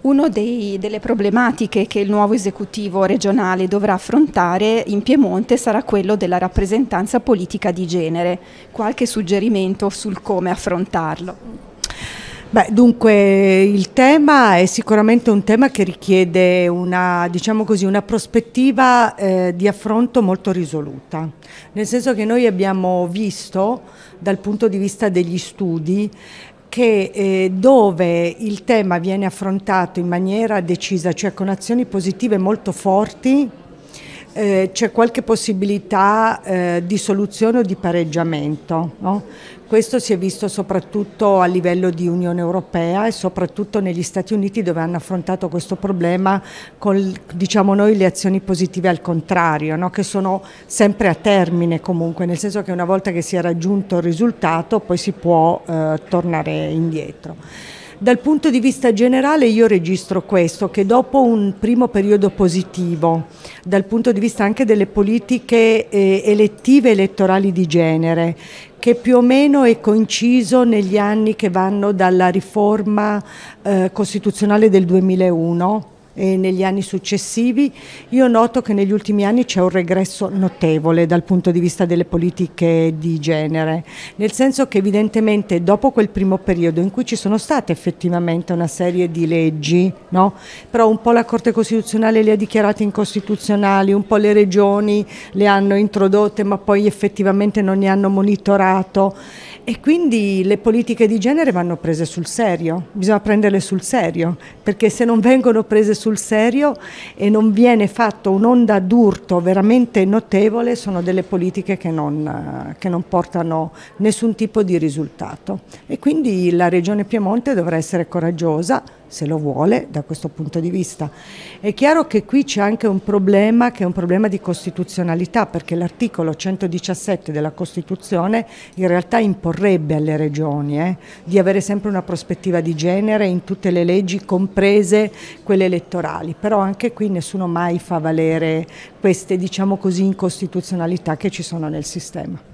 Una delle problematiche che il nuovo esecutivo regionale dovrà affrontare in Piemonte sarà quello della rappresentanza politica di genere. Qualche suggerimento sul come affrontarlo? Beh, dunque il tema è sicuramente un tema che richiede una, diciamo così, una prospettiva di affronto molto risoluta, nel senso che noi abbiamo visto dal punto di vista degli studi che dove il tema viene affrontato in maniera decisa, cioè con azioni positive molto forti, c'è qualche possibilità di soluzione o di pareggiamento, no? Questo si è visto soprattutto a livello di Unione Europea e soprattutto negli Stati Uniti, dove hanno affrontato questo problema con, diciamo noi, le azioni positive al contrario, no? Che sono sempre a termine comunque, nel senso che una volta che si è raggiunto il risultato poi si può tornare indietro. Dal punto di vista generale io registro questo, che dopo un primo periodo positivo, dal punto di vista anche delle politiche elettive e elettorali di genere, che più o meno è coinciso negli anni che vanno dalla riforma costituzionale del 2001 e negli anni successivi, io noto che negli ultimi anni c'è un regresso notevole dal punto di vista delle politiche di genere, nel senso che evidentemente dopo quel primo periodo in cui ci sono state effettivamente una serie di leggi, no? Però un po' la Corte Costituzionale le ha dichiarate incostituzionali, un po' le regioni le hanno introdotte ma poi effettivamente non ne hanno monitorato, e quindi le politiche di genere vanno prese sul serio, bisogna prenderle sul serio, perché se non vengono prese sul serio e non viene fatto un'onda d'urto veramente notevole, sono delle politiche che non portano nessun tipo di risultato. E quindi la Regione Piemonte dovrà essere coraggiosa, se lo vuole, da questo punto di vista. È chiaro che qui c'è anche un problema che è un problema di costituzionalità, perché l'articolo 117 della Costituzione in realtà imporrebbe alle regioni di avere sempre una prospettiva di genere in tutte le leggi, comprese quelle elettorali, però anche qui nessuno mai fa valere queste, diciamo così, incostituzionalità che ci sono nel sistema.